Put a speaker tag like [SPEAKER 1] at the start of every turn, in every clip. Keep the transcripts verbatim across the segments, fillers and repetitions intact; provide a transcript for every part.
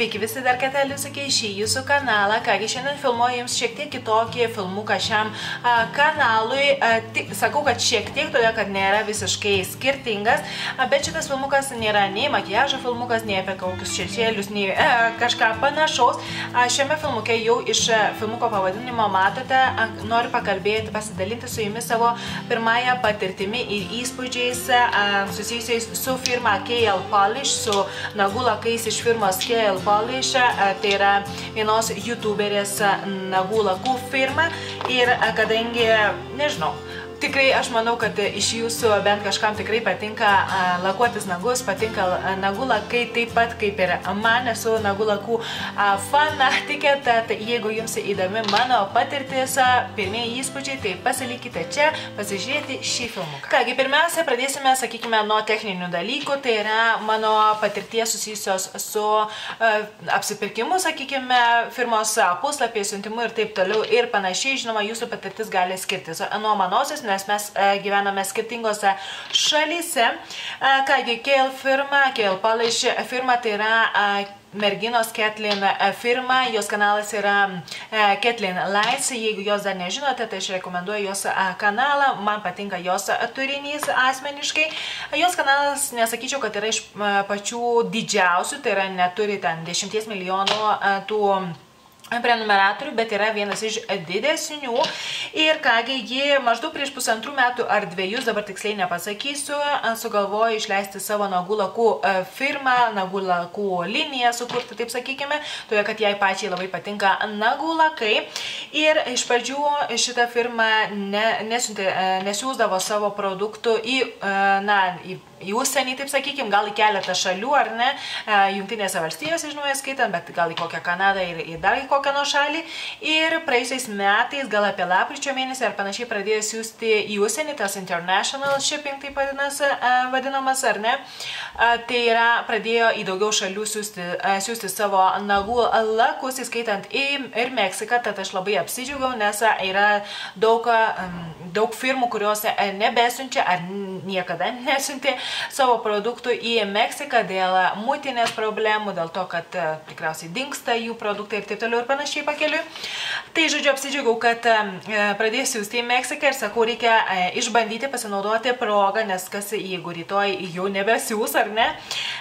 [SPEAKER 1] Sveiki visi dar kartelį sakai šį jūsų kanalą. Kągi, šiandien filmuoju jums šiek tiek kitokį filmuką šiam a, kanalui. A, tik, sakau, kad šiek tiek, todėl kad nėra visiškai skirtingas, a, bet šitas filmukas nėra nei makiažo filmukas, nei apie kokius šešėlius, nei a, kažką panašaus. A, šiame filmuke jau iš filmuko pavadinimo matote, a, noriu pakalbėti, pasidalinti su jumis savo pirmąją patirtimi ir įspūdžiais a, susijusiais su firma K L Polish, su nagų lakais iš firmos K L Polish, tai yra vienos youtuberės nagų lakų firma ir kadangi, nežinau, tikrai aš manau, kad iš jūsų bent kažkam tikrai patinka lakuotis nagus, patinka nagų lakai taip pat kaip ir man, esu nagų lakų fanatikė, tad jeigu jums įdomi mano patirtis, pirmieji įspūdžiai, tai pasilikite čia pasižiūrėti šį filmuką. Kągi, pirmiausia, pradėsime, sakykime, nuo techninių dalykų, tai yra mano patirties susijusios su apsipirkimu, sakykime, firmos puslapį, siuntimu ir taip toliau ir panašiai. Žinoma, jūsų patirtis gali skirtis nuo manosios, nes mes gyvename skirtingose šalyse. Kągi, K L firma, K L Polish firma, tai yra merginos Kathleen firma, jos kanalas yra Kathleen Lights, jeigu jos dar nežinote, tai aš rekomenduoju jos kanalą, man patinka jos turinys asmeniškai. Jos kanalas, nesakyčiau, kad yra iš pačių didžiausių, tai yra neturi ten dešimties milijonų tų prenumeratorių, bet yra vienas iš didesnių. Ir kągi, ji maždaug prieš pusantrų metų ar dviejus, dabar tiksliai nepasakysiu, sugalvojo išleisti savo nagų lakų firmą, nagų lakų liniją sukurti, taip sakykime, todėl kad jai pačiai labai patinka nagų lakai. Ir iš pradžių šita firma ne, nesiuntė, nesiūsdavo savo produktų į, na, į į užsienį, taip sakykime, gal į keletą šalių, ar ne, Jungtinėse valstijose, žinoma, skaitant, bet gal į kokią Kanadą ir, ir dar į kokią nors šalį. Ir praėjusiais metais, gal apie lapkričio mėnesį ar panašiai, pradėjo siūsti į užsienį, tas international shipping, taip vadinamas, ar ne. Tai yra, pradėjo į daugiau šalių siūsti, siūsti savo nagų lakus, įskaitant ir Meksiką, tad aš labai apsidžiaugiau, nes yra daug, daug firmų, kurios nebesiunčia ar niekada nesiuntė savo produktų į Meksiką dėl muitinės problemų, dėl to, kad tikriausiai dingsta jų produktai ir taip toliau ir panašiai pakeliui. Tai, žodžiu, apsidžiaugiau, kad pradėsiu siųsti į Meksiką ir sakau, reikia išbandyti, pasinaudoti progą, nes kas jeigu rytoj jau nebesiūs, ar ne.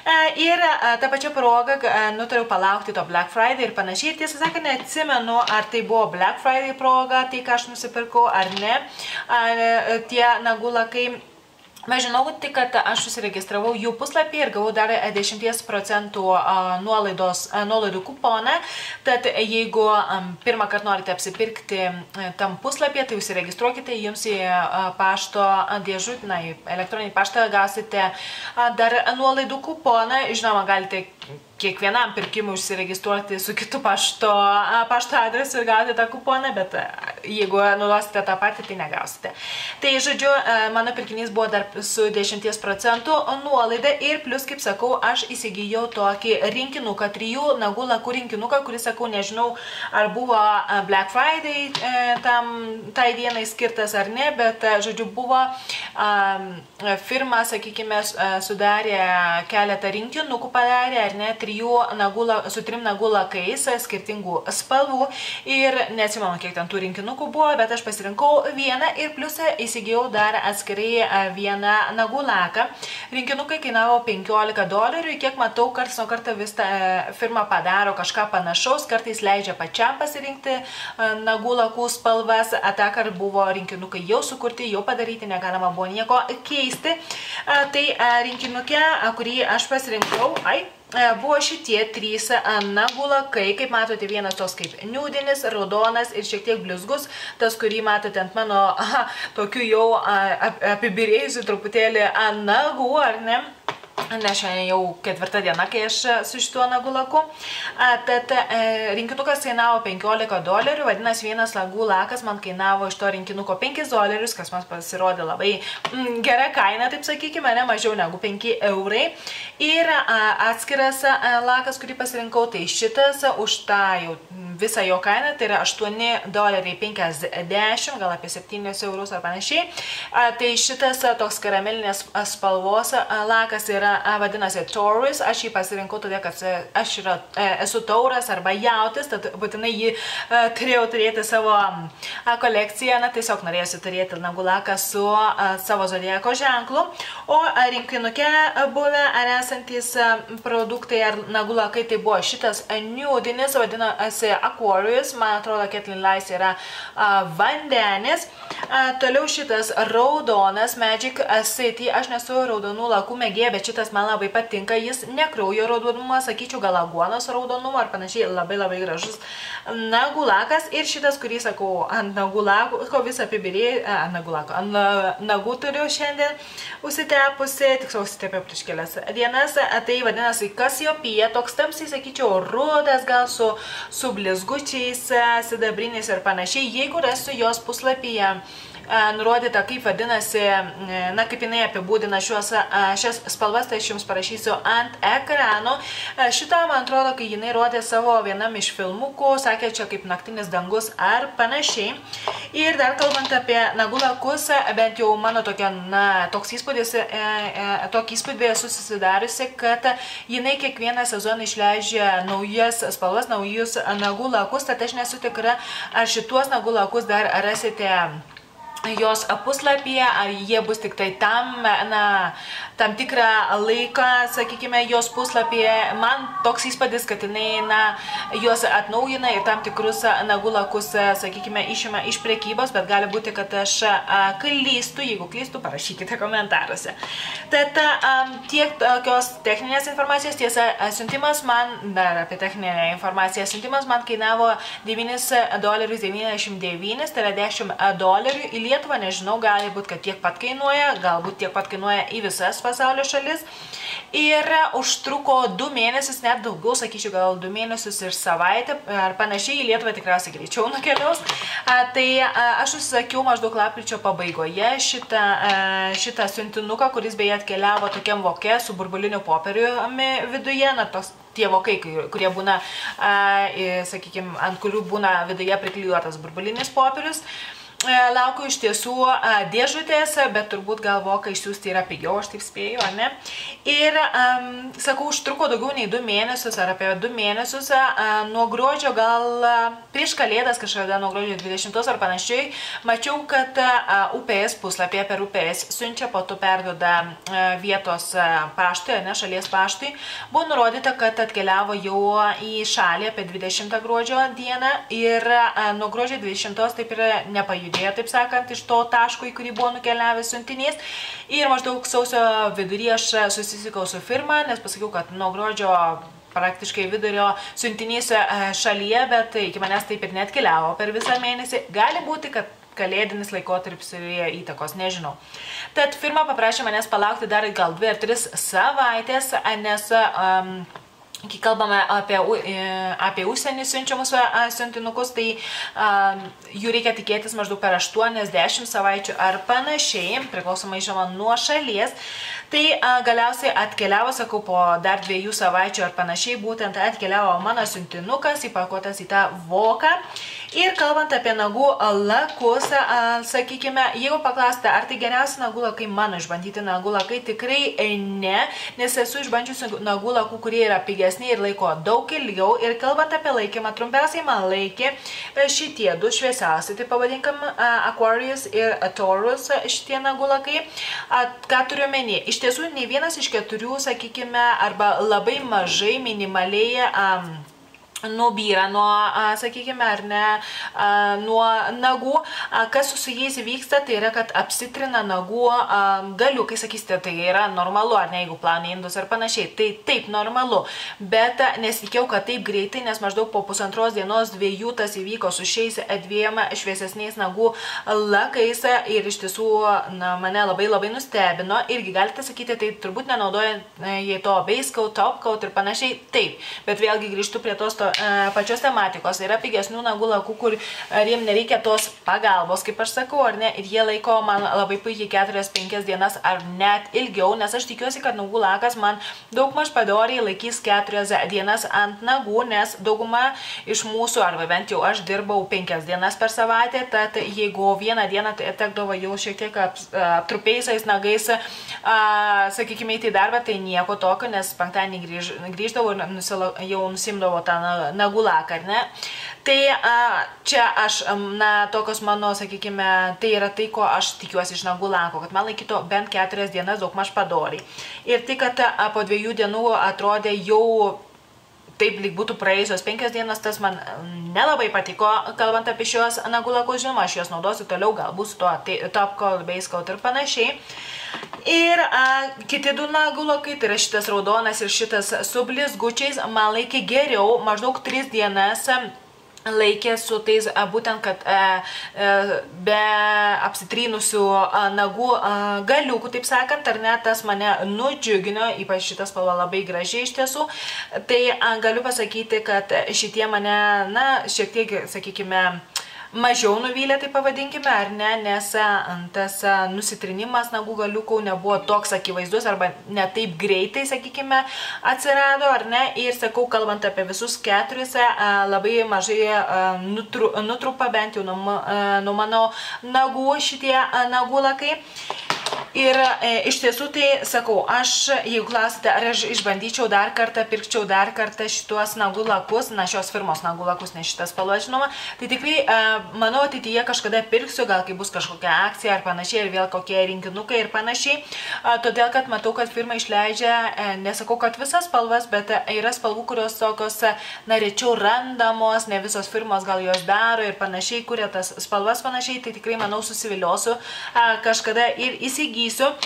[SPEAKER 1] Ir tą pačią progą nutariau palaukti to Black Friday ir panašiai. Ir tiesą sakant, neatsimenu, ar tai buvo Black Friday proga, tai ką aš nusipirkau, ar ne, tie nagų lakai. Bet žinau tik, kad aš susiregistravau jų puslapį ir gavau dar dešimties procentų nuolaidos, nuolaidų kuponą. Tad jeigu pirmą kartą norite apsipirkti tam puslapį, tai užsiregistruokite, jums į pašto dėžutę, na, į elektroninį paštą gausite dar nuolaidų kuponą. Žinoma, galite kiekvienam pirkimui užsiregistruoti su kitu pašto, pašto adresu ir gauti tą kuponą, bet jeigu naudosite tą patį, tai negausite. Tai, žodžiu, mano pirkinys buvo dar su dešimties procentų nuolaida ir plus, kaip sakau, aš įsigijau tokį rinkinuką, trijų nagų lakų rinkinuką, kuris, sakau, nežinau, ar buvo Black Friday tam, tai dienai skirtas ar ne, bet, žodžiu, buvo firma, sakykime, sudarė keletą rinkinukų, padarė, ar ne, trijų nagų, su trim nagų lakais, skirtingų spalvų ir neatsimenu, kiek ten tų rinkinukų buvo, bet aš pasirinkau vieną ir pliusą įsigijau dar atskirai vieną nagų laką. Rinkinukai kainavo penkiolika dolerių, kiek matau, karts nuo karto vis ta firma padaro kažką panašaus, kartais leidžia pačiam pasirinkti nagų lakų spalvas, atakar buvo rinkinukai jau sukurti, jau padaryti, negalima buvo nieko keisti. Tai rinkinuke, kurį aš pasirinkau, ai, buvo šitie trys nagų lakai, kaip matote, vienas tos kaip niudinis, raudonas ir šiek tiek blizgus, tas, kurį matote ant mano aha, tokių jau apibirėjusių truputėlį nagų, ar ne? Nes šiandien jau ketvirta diena, kai aš su šituo nagų laku. Tad rinkinukas kainavo penkiolika dolerių, vadinasi, vienas nagų lakas man kainavo iš to rinkinuko penkis dolerius, kas man pasirodė labai mm, gera kaina, taip sakykime, ne mažiau negu penki eurai. Ir atskiras lakas, kurį pasirinkau, tai šitas už tą jau visą jo kainą, tai yra aštuoni doleriai penkiasdešimt, gal apie septynis eurus ar panašiai. Tai šitas toks karamelinės spalvos lakas yra vadinasi Taurus. Aš jį pasirinkau todėl, kad aš yra, esu tauras arba jautis, tad būtinai jį turėjau turėti savo kolekciją. Na, tiesiog norėsiu turėti nagų laką su savo zodiako ženklu. O rinkinuke buvę ar esantys produktai ar nagų lakai, tai buvo šitas nudinis, vadinasi Aquarius, man atrodo, Kathleen Lice yra vandenis. Toliau šitas raudonas Magic City, aš nesu raudonų lakų mėgėja, bet šitas man labai patinka, jis ne kraujo raudonumo, sakyčiau, gal aguonos raudonumo ar panašiai, labai labai gražus nagų lakas. Ir šitas, kurį sakau, ant nagų lako, ko vis apibirėjai, ant nagų lako, ant nagų turiu šiandien užsitepusi, tiksliau užsitepė prieš kelias dienas, tai vadinasi Kasiopija, toks tamsiai, sakyčiau, rudas, gal su, su blizgučiais, sidabriniais ir panašiai. Jeigu rasiu jos puslapyje nurodyta, kaip vadinasi, na, kaip jinai apibūdina šios, šias spalvas, tai aš jums parašysiu ant ekrano. Šitą, man atrodo, kai jinai rodė savo vienam iš filmukų, sakė, čia kaip naktinis dangus ar panašiai. Ir dar kalbant apie nagų lakus, bent jau mano tokia, na, toks įspūdis, tokį įspūdį esu susidariusi, kad jinai kiekvieną sezoną išleidžia naujas spalvas, naujus nagų lakus, tad aš nesu tikra, ar šituos nagų lakus dar rasite jos puslapyje, ar jie bus tik tai tam, na, tam tikrą laiką, sakykime, jos puslapyje. Man toks įspūdis, kad jinai, na, juos atnaujina ir tam tikrus nagų lakus, sakykime, išima iš prekybos, bet gali būti, kad aš klystu. Jeigu klystu, parašykite komentaruose. Tad tiek tokios techninės informacijos, tiesa, siuntimas man, dar apie techninę informaciją, siuntimas man kainavo devynis dolerius devyniasdešimt devynis, tai yra dešimt dolerių. Į Lietuvą, nežinau, gali būti, kad tiek pat kainuoja, galbūt tiek pat kainuoja į visas pasaulio šalis. Ir užtruko du mėnesius, net daugiau, sakyčiau, gal du mėnesius ir savaitę, ar panašiai. Į Lietuvą tikriausiai greičiau nukeliaus. Tai aš užsisakiau maždaug lapkričio pabaigoje šitą, šitą siuntinuką, kuris beje atkeliavo tokiam voke su burbuliniu popieriumi viduje, na, tos tie vokai, kurie būna, sakykime, ant kurių būna viduje priklijuotas burbulinis popierius. Laukiu iš tiesų dėžutės, bet turbūt gal voką išsiųsti yra pigiau, aš taip spėju, ar ne? Ir, um, sakau, užtruko daugiau nei du mėnesius, ar apie du mėnesius, uh, nuo gruodžio gal uh, prieš kalėdas, kažkada nuo gruodžio dvidešimtos ar panašiai, mačiau, kad uh, U P S puslapyje per U P S siunčia, po to perduoda uh, vietos uh, paštui, ne, šalies paštui. Buvo nurodyta, kad atkeliavo jau į šalį apie dvidešimtą gruodžio dieną ir uh, nuo gruodžio dvidešimtos taip ir nepajudėjo, taip sakant, iš to taško, į kurį buvo nukeliavęs siuntinys. Ir maždaug sausio vidury aš susisikau su firma, nes pasakiau, kad nuo gruodžio praktiškai vidurio siuntinys šalyje, bet iki manęs taip ir neatkeliavo per visą mėnesį. Gali būti, kad kalėdinis laikotarpis turėjo įtakos, nežinau. Tad firma paprašė manęs palaukti dar gal dvi ar tris savaitės, nes um, kai kalbame apie, apie užsienį siunčiamus siuntinukus, tai um, jų reikia tikėtis maždaug per aštuoniasdešimt savaičių ar panašiai, priklausomai žinoma nuo šalies. Tai a, galiausiai atkeliavo, sakau, po dar dviejų savaičių ar panašiai, būtent atkeliavo mano siuntinukas, įpakuotas į tą voką. Ir kalbant apie nagų lakus, a, sakykime, jeigu paklausite, ar tai geriausi nagų lakai, mano išbandyti nagų lakai, tikrai ne, nes esu išbandžiusi nagų lakų, kurie yra pigesni ir laiko daug ilgiau. Ir kalbant apie laikymą, trumpiausiai man laikė šitie du šviesiausi, tai pavadinkam Aquarius ir Taurus šitie nagų lakai. A, ką turiu menį? Iš tiesų, nei vienas iš keturių, sakykime, arba labai mažai, minimaliai um, nubyra nuo, sakykime, ar ne, nuo nagų. Kas su jais vyksta, tai yra, kad apsitrina nagų galiukai, sakysite, tai yra normalu, ar ne, jeigu plauni indus ar panašiai. Tai taip, normalu, bet nesitikėjau, kad taip greitai, nes maždaug po pusantros dienos dviejų tas įvyko su šiais dviem šviesesniais nagų lakais ir iš tiesų, na, mane labai labai nustebino. Irgi galite sakyti, tai turbūt nenaudojant jei to base coat, top coat ir panašiai, taip, bet vėlgi grįžtu prie tos to pačios tematikos, yra pigesnių nagų lakų, kur jiem nereikia tos pagalbos, kaip aš sakau, ar ne, ir jie laiko man labai puikiai keturias penkias dienas ar net ilgiau, nes aš tikiuosi, kad nagų lakas man daug maž padoriai laikys keturias dienas ant nagų, nes dauguma iš mūsų, arba bent jau aš dirbau penkias dienas per savaitę, tad jeigu vieną dieną tekdavo jau šiek tiek aptrupėjusiais nagais, a, sakykime, į darbą, tai nieko tokio, nes penktadienį grįž, grįždavau ir nusila, jau nusimdavo tą nagų laką, ar ne? Tai a, čia aš, na, tokios mano, sakykime, tai yra tai, ko aš tikiuosi iš nagų lako, kad man laikyto bent keturias dienas daug maž padoriai. Ir tai, kad a, po dviejų dienų atrodė jau taip lyg būtų praėjusios penkias dienas, tas man nelabai patiko, kalbant apie šios nagų lakus, žinoma, aš juos naudosiu toliau, galbūt su to Top Coat, Base Coat ir panašiai. Ir a, kiti du nagų lakai, tai yra šitas raudonas ir šitas su blizgučiais, man laikė geriau, maždaug tris dienas laikė su tais, būtent, kad be apsitrynusių nagų galiukų, taip sakant, ar ne, tas mane nudžiugino, ypač šitas spalva labai gražiai iš tiesų. Tai galiu pasakyti, kad šitie mane, na, šiek tiek, sakykime, mažiau nuvylė, tai pavadinkime, ar ne, nes tas nusitrinimas nagų galiukų nebuvo toks akivaizdus arba ne taip greitai, sakykime, atsirado, ar ne, ir sakau, kalbant apie visus keturis, labai mažai nutru, nutrupa bent jau nuo, nuo mano nagų šitie nagų lakai. Ir e, iš tiesų tai sakau, aš, jeigu klausite, ar aš išbandyčiau dar kartą, pirkčiau dar kartą šituos nagų lakus, na šios firmos nagų lakus, ne šitas spalva, žinoma, tai tikrai, e, manau, ateityje kažkada pirksiu, gal kai bus kažkokia akcija ar panašiai, ir vėl kokie rinkinukai ir panašiai, e, todėl, kad matau, kad firma išleidžia, e, nesakau, kad visas spalvas, bet yra spalvų, kurios tokios, na, rečiau randamos, ne visos firmos gal jos daro ir panašiai, kuria tas spalvas panašiai, tai tikrai, manau, susiviliosiu e, kažkada ir įsigysiu.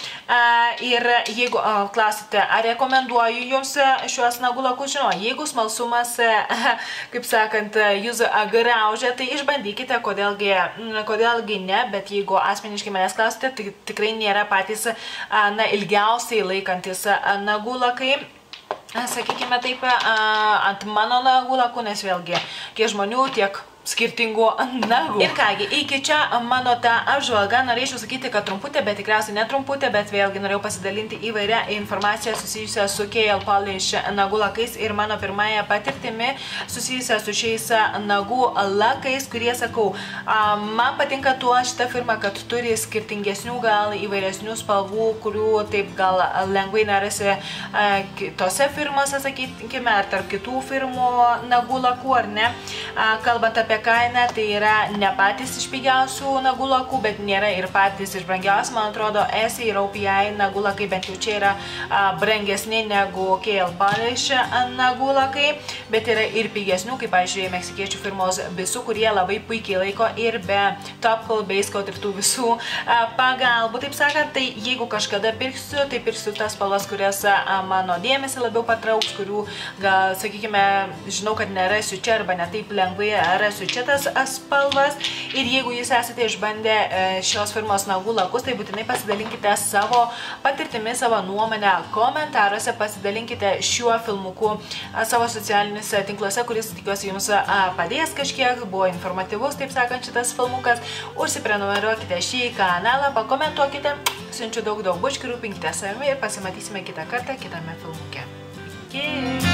[SPEAKER 1] Ir jeigu klausite, ar rekomenduoju jums šiuos nagų lakus, žinoma, jeigu smalsumas, kaip sakant, jūs graužia, tai išbandykite, kodėlgi, kodėlgi ne, bet jeigu asmeniškai manęs klausite, tai tikrai nėra patys, na, ilgiausiai laikantis nagų lakai. Sakykime taip, ant mano nagų lakų, nes vėlgi, kiek žmonių, tiek skirtingų nagų. Ir kągi, iki čia mano tą apžvalgą norėčiau sakyti, kad trumputė, bet tikriausiai netrumputė, bet vėlgi norėjau pasidalinti įvairią informaciją susijusią su K L Polish nagų lakais ir mano pirmąją patirtimi susijusią su šiais nagų lakais, kurie, sakau, man patinka tuo šitą firmą, kad turi skirtingesnių, gal įvairesnių spalvų, kurių taip gal lengvai nerasi kitose firmose, sakykime, ar tarp kitų firmų nagų lakų, ar ne. Kalbant apie kainą, tai yra ne patys iš pigiausių nagų lakų, bet nėra ir patys iš brangiausių. Man atrodo, S ir O P I nagų lakai bent jau čia yra a, brangesni negu K L Polish nagų lakai, bet yra ir pigesnių, kaip, pavyzdžiui, meksikiečių firmos Bisú, kurie labai puikiai laiko ir be Top Coat, Base Coat ir tų visų a, pagalbų. Taip sakant, tai jeigu kažkada pirksiu, tai pirksiu tas spalvas, kurias a, mano dėmesį labiau patrauks, kurių, gal, sakykime, žinau, kad nerasiu čia arba ne taip lengvai rasiu čia tas spalvas. Ir jeigu jūs esate išbandę šios firmos nagų lakus, tai būtinai pasidalinkite savo patirtimi, savo nuomonę komentaruose, pasidalinkite šiuo filmuku savo socialiniuose tinkluose, kuris, tikiuosi, jums padės kažkiek, buvo informatyvus, taip sakant, šitas filmukas. Užsiprenumeruokite šį kanalą, pakomentuokite, siunčiu daug daug bučkių, rūpinkite savimi ir pasimatysime kitą kartą kitame filmuke. Iki!